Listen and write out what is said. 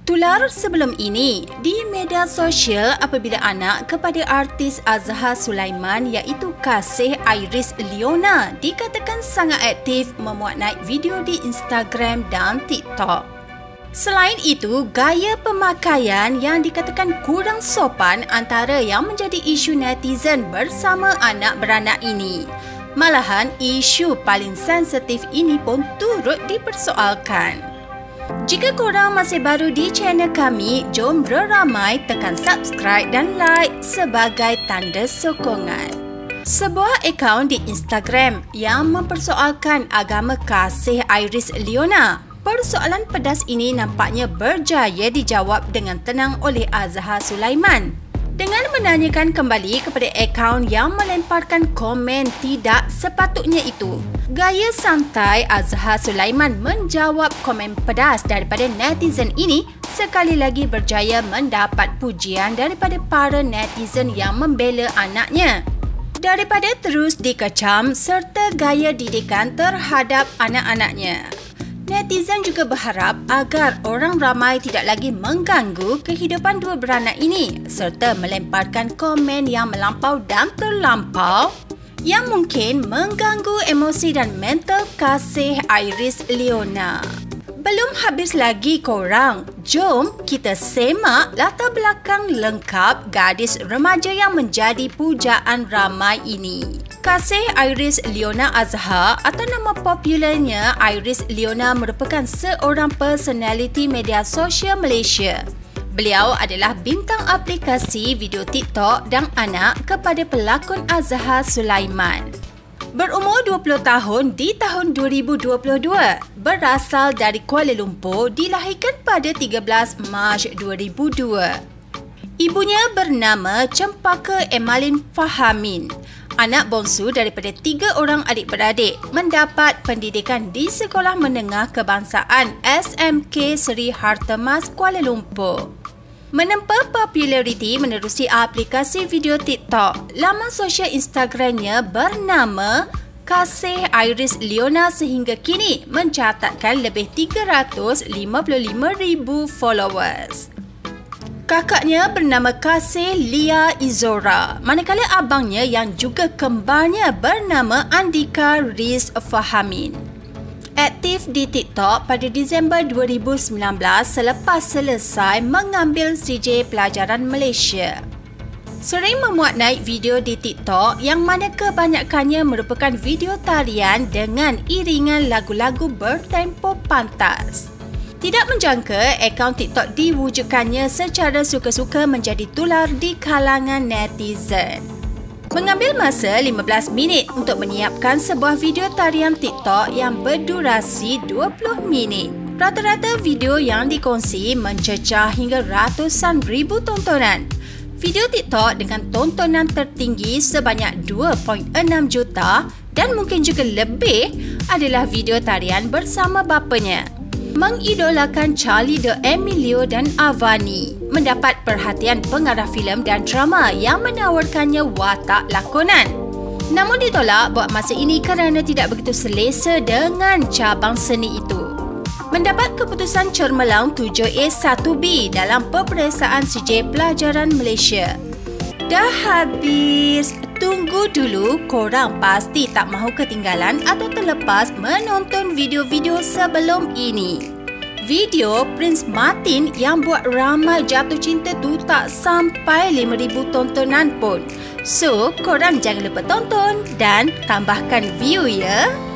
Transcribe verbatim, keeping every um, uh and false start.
Tular sebelum ini di media sosial apabila anak kepada artis Azhar Sulaiman iaitu kasih Iris Leona dikatakan sangat aktif memuat naik video di Instagram dan TikTok. Selain itu, gaya pemakaian yang dikatakan kurang sopan antara yang menjadi isu netizen bersama anak beranak ini. Malahan, isu paling sensitif ini pun turut dipersoalkan. Jika korang masih baru di channel kami, jom beramai tekan subscribe dan like sebagai tanda sokongan. Sebuah akaun di Instagram yang mempersoalkan agama kasih Iris Leona. Persoalan pedas ini nampaknya berjaya dijawab dengan tenang oleh Azhar Sulaiman. Dengan menanyakan kembali kepada akaun yang melemparkan komen tidak sepatutnya itu, gaya santai Azhar Sulaiman menjawab komen pedas daripada netizen ini sekali lagi berjaya mendapat pujian daripada para netizen yang membela anaknya. Daripada terus dikecam serta gaya didikan terhadap anak-anaknya, netizen juga berharap agar orang ramai tidak lagi mengganggu kehidupan dua beranak ini serta melemparkan komen yang melampau dan terlampau yang mungkin mengganggu emosi dan mental kasih Iris Leona. Belum habis lagi korang, jom kita semak latar belakang lengkap gadis remaja yang menjadi pujaan ramai ini. Kasih Iris Leona Azhar atau nama popularnya Iris Leona merupakan seorang personaliti media sosial Malaysia. Beliau adalah bintang aplikasi video TikTok dan anak kepada pelakon Azhar Sulaiman. Berumur dua puluh tahun di tahun dua ribu dua puluh dua, berasal dari Kuala Lumpur, dilahirkan pada tiga belas Mac dua ribu dua. Ibunya bernama Cempaka Emalin Fahamin. Anak bongsu daripada tiga orang adik-beradik, mendapat pendidikan di Sekolah Menengah Kebangsaan S M K Seri Hartemas Kuala Lumpur. Menempa populariti menerusi aplikasi video TikTok, laman sosial Instagramnya bernama Kasih Iris Leona sehingga kini mencatatkan lebih tiga ratus lima puluh lima ribu followers. Kakaknya bernama Kasih Lia Izora, manakala abangnya yang juga kembarnya bernama Andika Riz Fahamin. Aktif di TikTok pada Disember dua ribu sembilan belas selepas selesai mengambil C J Pelajaran Malaysia. Sering memuat naik video di TikTok yang mana kebanyakannya merupakan video tarian dengan iringan lagu-lagu bertempo pantas. Tidak menjangka, akaun TikTok diwujudkannya secara suka-suka menjadi tular di kalangan netizen. Mengambil masa lima belas minit untuk menyiapkan sebuah video tarian TikTok yang berdurasi dua puluh minit. Rata-rata video yang dikongsi mencecah hingga ratusan ribu tontonan. Video TikTok dengan tontonan tertinggi sebanyak dua perpuluhan enam juta dan mungkin juga lebih adalah video tarian bersama bapanya. Mengidolakan Charlie D'Amelio dan Avani, mendapat perhatian pengarah filem dan drama yang menawarkannya watak lakonan. Namun ditolak buat masa ini kerana tidak begitu selesa dengan cabang seni itu. Mendapat keputusan cermelang tujuh A satu B dalam peperiksaan C J Pelajaran Malaysia. Dah habis? Tunggu dulu, korang pasti tak mahu ketinggalan atau terlepas menonton video-video sebelum ini. Video Prince Martin yang buat ramai jatuh cinta tu tak sampai lima ribu tontonan pun. So, korang jangan lupa tonton dan tambahkan view ya.